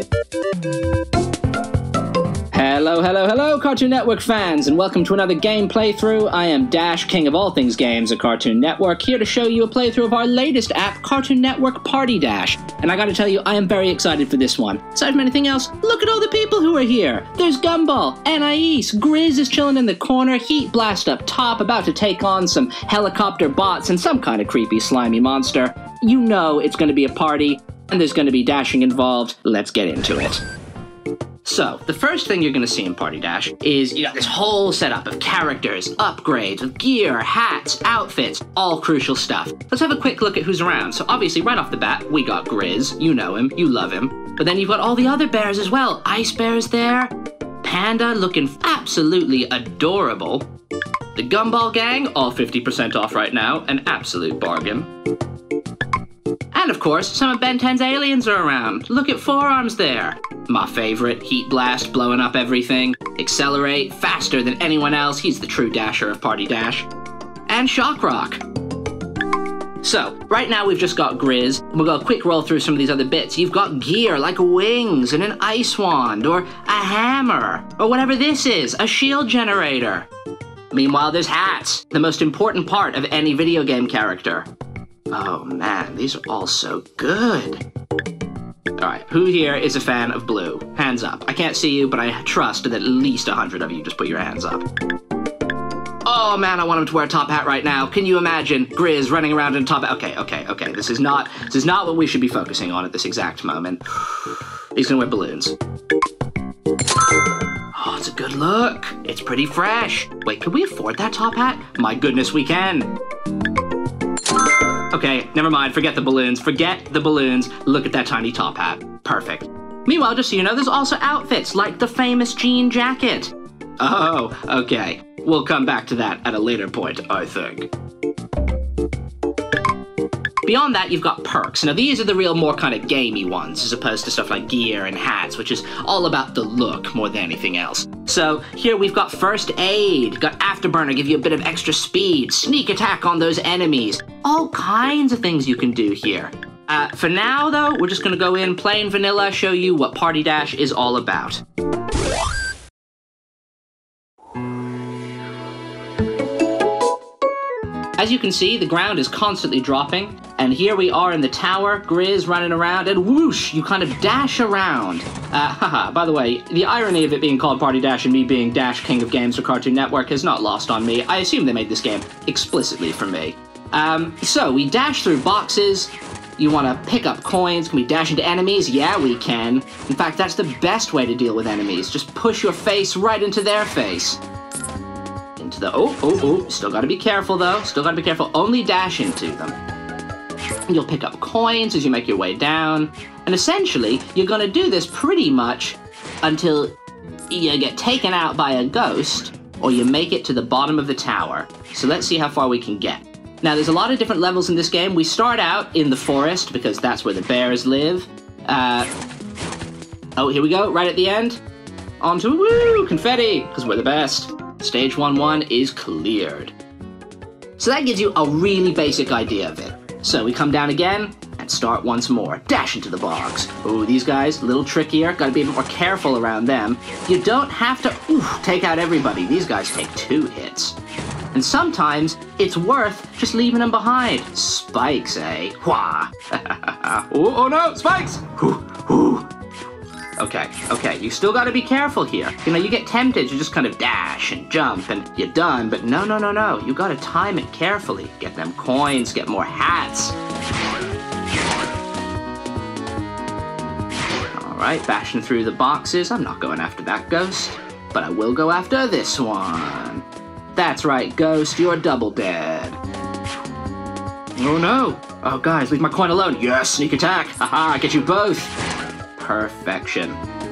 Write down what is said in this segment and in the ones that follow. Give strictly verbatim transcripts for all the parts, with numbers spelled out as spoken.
Hello, hello, hello, Cartoon Network fans, and welcome to another game playthrough. I am Dash, king of all things games at Cartoon Network, here to show you a playthrough of our latest app, Cartoon Network Party Dash. And I gotta tell you, I am very excited for this one. Aside from anything else, look at all the people who are here. There's Gumball, Anais, Grizz is chilling in the corner, Heat Blast up top, about to take on some helicopter bots and some kind of creepy slimy monster. You know it's gonna be a party, and there's gonna be dashing involved. Let's get into it. So, the first thing you're going to see in Party Dash is, you know, this whole setup of characters, upgrades, of gear, hats, outfits, all crucial stuff. Let's have a quick look at who's around. So obviously, right off the bat, we got Grizz. You know him. You love him. But then you've got all the other bears as well. Ice Bear's there. Panda looking absolutely adorable. The Gumball gang, all fifty percent off right now. An absolute bargain. And of course, some of Ben ten's aliens are around. Look at Forearms there. My favorite, Heat Blast, blowing up everything. Accelerate, faster than anyone else. He's the true dasher of Party Dash. And Shock Rock. So, right now we've just got Grizz, and we'll go a quick roll through some of these other bits. You've got gear like wings and an ice wand, or a hammer, or whatever this is, a shield generator. Meanwhile, there's hats, the most important part of any video game character. Oh man, these are all so good. Alright, who here is a fan of blue? Hands up. I can't see you, but I trust that at least a hundred of you just put your hands up. Oh man, I want him to wear a top hat right now. Can you imagine Grizz running around in a top hat? Okay, okay, okay. This is not this is not what we should be focusing on at this exact moment. He's gonna wear balloons. Oh, it's a good look. It's pretty fresh. Wait, can we afford that top hat? My goodness, we can. Okay, never mind. Forget the balloons. Forget the balloons. Look at that tiny top hat. Perfect. Meanwhile, just so you know, there's also outfits like the famous jean jacket. Oh, okay. We'll come back to that at a later point, I think. Beyond that, you've got perks. Now, these are the real more kind of gamey ones, as opposed to stuff like gear and hats, which is all about the look more than anything else. So, here we've got First Aid, got Afterburner, give you a bit of extra speed, Sneak Attack on those enemies, all kinds of things you can do here. Uh, for now, though, we're just gonna go in plain vanilla, show you what Party Dash is all about. As you can see, the ground is constantly dropping, and here we are in the tower, Grizz running around, and whoosh, you kind of dash around. Uh, haha, by the way, the irony of it being called Party Dash and me being Dash King of Games for Cartoon Network is not lost on me. I assume they made this game explicitly for me. Um, so, we dash through boxes. You want to pick up coins. Can we dash into enemies? Yeah, we can. In fact, that's the best way to deal with enemies. Just push your face right into their face. Into the, oh, oh, oh, still gotta be careful though, still gotta be careful, only dash into them. You'll pick up coins as you make your way down, and essentially, you're gonna do this pretty much until you get taken out by a ghost, or you make it to the bottom of the tower. So let's see how far we can get. Now, there's a lot of different levels in this game. We start out in the forest, because that's where the bears live. Uh, oh, here we go, right at the end. Onto, woo, confetti, because we're the best. Stage one one is cleared. So that gives you a really basic idea of it. So we come down again and start once more. Dash into the bogs. Ooh, these guys, a little trickier. Gotta be a bit more careful around them. You don't have to, ooh, take out everybody. These guys take two hits. And sometimes it's worth just leaving them behind. Spikes, eh? Wah! oh, oh no, spikes! Ooh, ooh. Okay, okay, you still gotta be careful here. You know, you get tempted to just kind of dash and jump and you're done, but no, no, no, no. You gotta time it carefully. Get them coins, get more hats. All right, bashing through the boxes. I'm not going after that ghost, but I will go after this one. That's right, ghost, you're double dead. Oh no. Oh, guys, leave my coin alone. Yes, sneak attack. Haha, I get you both. Perfection.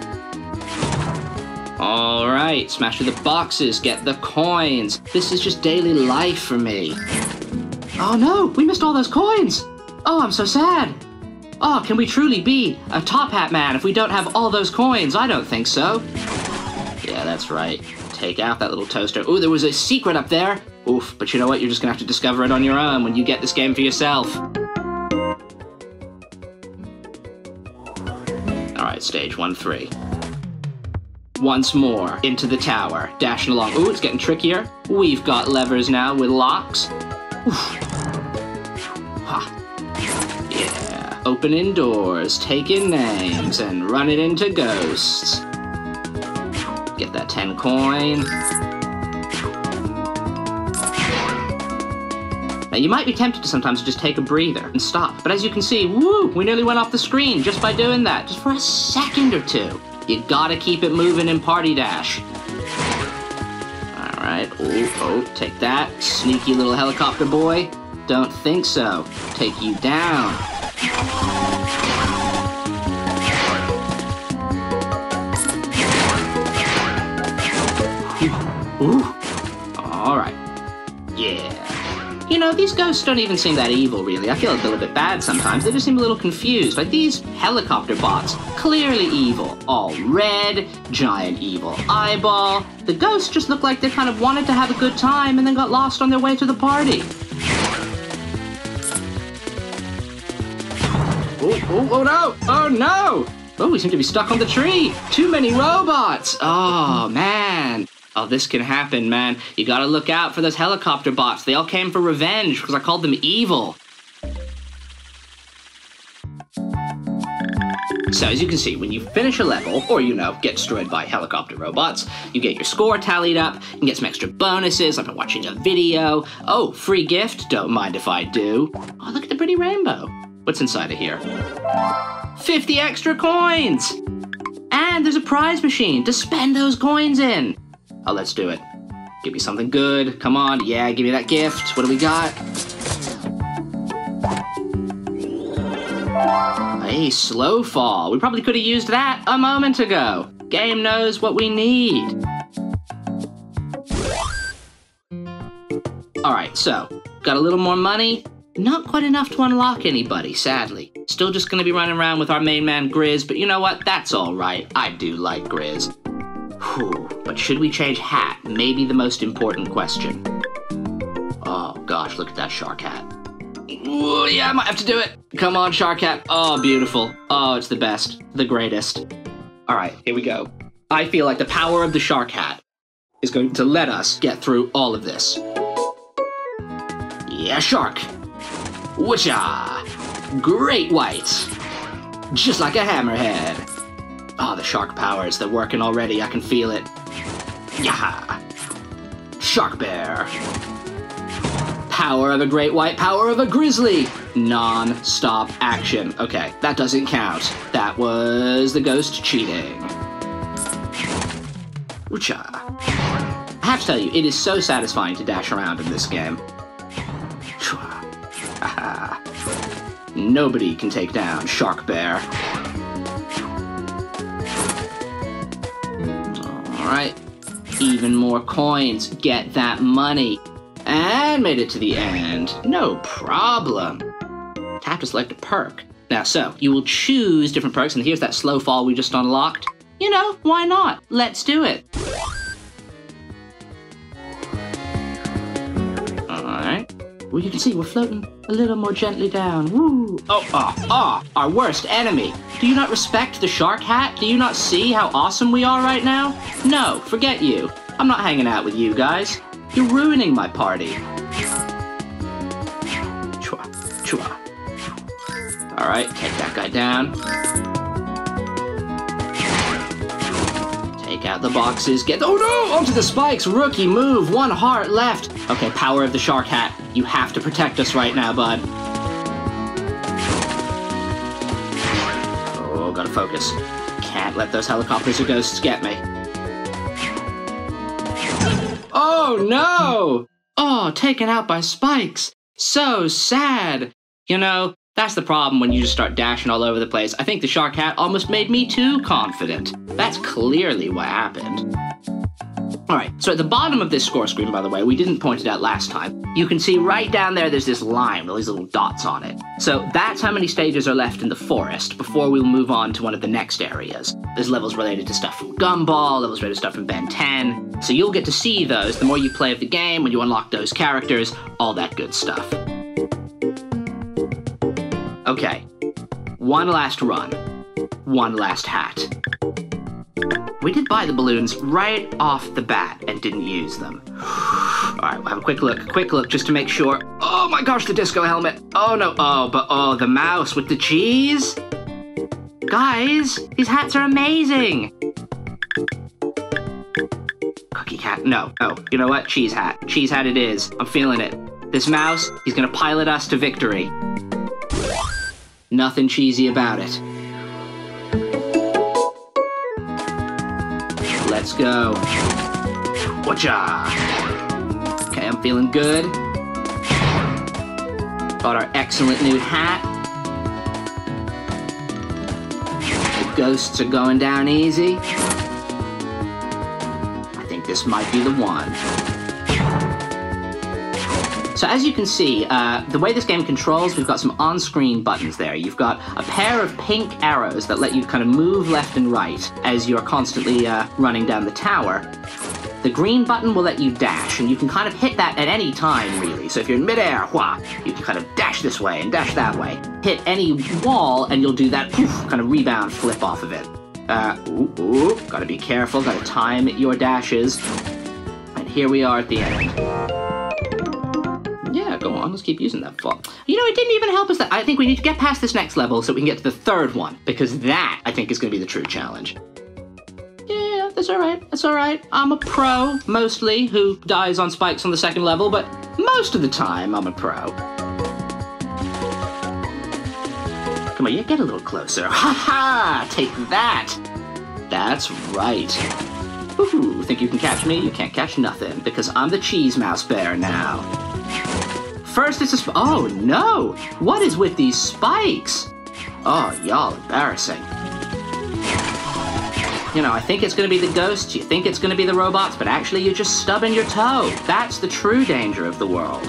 All right, smash through the boxes, get the coins. This is just daily life for me. Oh no, we missed all those coins. Oh, I'm so sad. Oh, can we truly be a Top Hat Man if we don't have all those coins? I don't think so. Yeah, that's right. Take out that little toaster. Ooh, there was a secret up there. Oof, but you know what? You're just gonna have to discover it on your own when you get this game for yourself. Alright, stage one, three. Once more, into the tower, dashing along. Ooh, it's getting trickier. We've got levers now with locks. Oof. Ha. Yeah, opening doors, taking names, and running into ghosts. Get that ten coin. Now, you might be tempted to sometimes just take a breather and stop, but as you can see, woo, we nearly went off the screen just by doing that, just for a second or two. You gotta keep it moving in Party Dash. Alright, oh, oh, take that. Sneaky little helicopter boy. Don't think so. Take you down. Ooh. Alright. Yeah. You know, these ghosts don't even seem that evil, really. I feel a little bit bad sometimes. They just seem a little confused. Like these helicopter bots, clearly evil. All red, giant evil eyeball. The ghosts just look like they kind of wanted to have a good time and then got lost on their way to the party. Oh, oh, oh no! Oh no! Oh, we seem to be stuck on the tree. Too many robots. Oh, man. Oh, this can happen, man. You gotta look out for those helicopter bots. They all came for revenge because I called them evil. So, as you can see, when you finish a level, or, you know, get destroyed by helicopter robots, you get your score tallied up, you can get some extra bonuses, like watching a video. Oh, free gift? Don't mind if I do. Oh, look at the pretty rainbow. What's inside of here? fifty extra coins! And there's a prize machine to spend those coins in. Oh, let's do it. Give me something good. Come on. Yeah, give me that gift. What do we got? Hey, slow fall. We probably could have used that a moment ago. Game knows what we need. Alright, so, got a little more money. Not quite enough to unlock anybody, sadly. Still just gonna be running around with our main man, Grizz, but you know what? That's alright. I do like Grizz. Whew, but should we change hat? Maybe the most important question. Oh gosh, look at that shark hat. Ooh, yeah, I might have to do it. Come on, shark hat. Oh, beautiful. Oh, it's the best. The greatest. All right, here we go. I feel like the power of the shark hat is going to let us get through all of this. Yeah, shark. Whatcha? Great white. Just like a hammerhead. Oh, the shark powers, they're working already. I can feel it. Yeah. Shark bear. Power of a great white, power of a grizzly. Non-stop action. Okay, that doesn't count. That was the ghost cheating. Oocha. I have to tell you, it is so satisfying to dash around in this game. Aha. Nobody can take down Shark Bear. Alright, even more coins, get that money. And made it to the end, no problem. Tap to select a perk. Now so, you will choose different perks, and here's that slow fall we just unlocked. You know, why not? Let's do it. Alright. Well, you can see we're floating a little more gently down. Woo! Oh, ah, oh, ah, oh, our worst enemy. Do you not respect the shark hat? Do you not see how awesome we are right now? No, forget you. I'm not hanging out with you guys. You're ruining my party. Chua, chua. Alright, take that guy down. Take out the boxes, get- oh no! Onto the spikes! Rookie move! One heart left! Okay, power of the shark hat. You have to protect us right now, bud. Oh, gotta focus. Can't let those helicopters or ghosts get me. Oh no! Oh, taken out by spikes. So sad. You know, that's the problem when you just start dashing all over the place. I think the shark hat almost made me too confident. That's clearly what happened. Alright, so at the bottom of this score screen, by the way, we didn't point it out last time, you can see right down there there's this line with all these little dots on it. So that's how many stages are left in the forest before we'll move on to one of the next areas. There's levels related to stuff from Gumball, levels related to stuff from Ben ten, so you'll get to see those the more you play of the game, when you unlock those characters, all that good stuff. Okay, one last run. one last hat. We did buy the balloons right off the bat and didn't use them. All right, we'll have a quick look, quick look just to make sure. Oh my gosh, the disco helmet. Oh no, oh, but oh, the mouse with the cheese. Guys, these hats are amazing. Cookie cat, no, no, you know what? Cheese hat, cheese hat it is. I'm feeling it. This mouse, he's gonna pilot us to victory. Nothing cheesy about it. Let's go. Whatcha? Okay, I'm feeling good. Got our excellent new hat. The ghosts are going down easy. I think this might be the one. So as you can see, uh, the way this game controls, we've got some on-screen buttons there. You've got a pair of pink arrows that let you kind of move left and right as you're constantly uh, running down the tower. The green button will let you dash, and you can kind of hit that at any time, really. So if you're in midair, wha, you can kind of dash this way and dash that way. Hit any wall, and you'll do that poof, kind of rebound flip off of it. Uh, ooh, ooh, gotta be careful, gotta time your dashes. And here we are at the end. Yeah, go on, let's keep using that fall. You know, it didn't even help us that I think we need to get past this next level so we can get to the third one, because that, I think, is gonna be the true challenge. Yeah, that's all right, that's all right. I'm a pro, mostly, who dies on spikes on the second level, but most of the time, I'm a pro. Come on, you get a little closer. Ha ha! Take that! That's right. Woohoo! Think you can catch me? You can't catch nothing, because I'm the cheese mouse bear now. First it's a sp- oh no! What is with these spikes? Oh, y'all embarrassing. You know, I think it's gonna be the ghosts, you think it's gonna be the robots, but actually you're just stubbing your toe. That's the true danger of the world.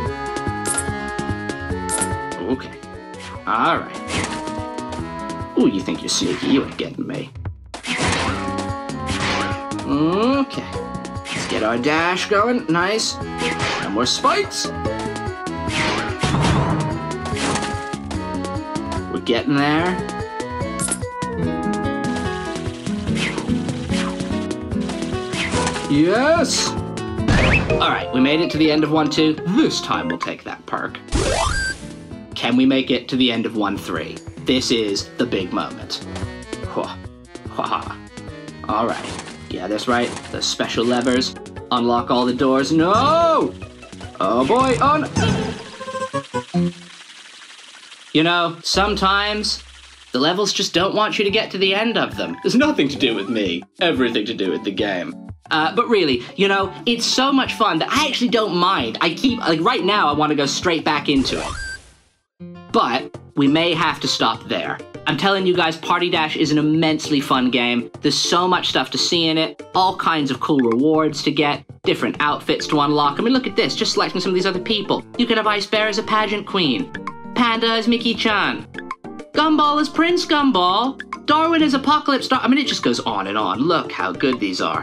Okay. Alright. Ooh, you think you're sneaky, you ain't getting me. Okay. Let's get our dash going, nice. No more spikes. We're getting there. Yes! Alright, we made it to the end of one two. This time we'll take that perk. Can we make it to the end of one three? This is the big moment. Alright. Yeah, that's right. The special levers. Unlock all the doors. No! Oh boy, oh no! You know, sometimes the levels just don't want you to get to the end of them. There's nothing to do with me. Everything to do with the game. Uh, but really, you know, it's so much fun that I actually don't mind. I keep, like right now, I want to go straight back into it. But we may have to stop there. I'm telling you guys, Party Dash is an immensely fun game. There's so much stuff to see in it, all kinds of cool rewards to get, different outfits to unlock. I mean, look at this, just selecting some of these other people. You can have Ice Bear as a pageant queen, Panda as Mickey-chan, Gumball as Prince Gumball, Darwin as Apocalypse Star. I mean, it just goes on and on. Look how good these are.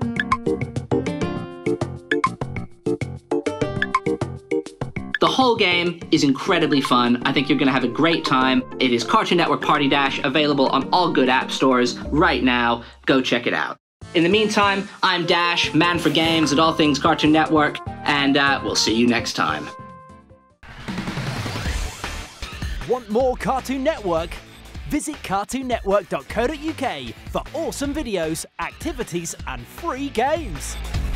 The whole game is incredibly fun. I think you're going to have a great time. It is Cartoon Network Party Dash, available on all good app stores right now. Go check it out. In the meantime, I'm Dash, man for games at all things Cartoon Network, and uh, we'll see you next time. Want more Cartoon Network? Visit cartoon network dot co dot U K for awesome videos, activities, and free games.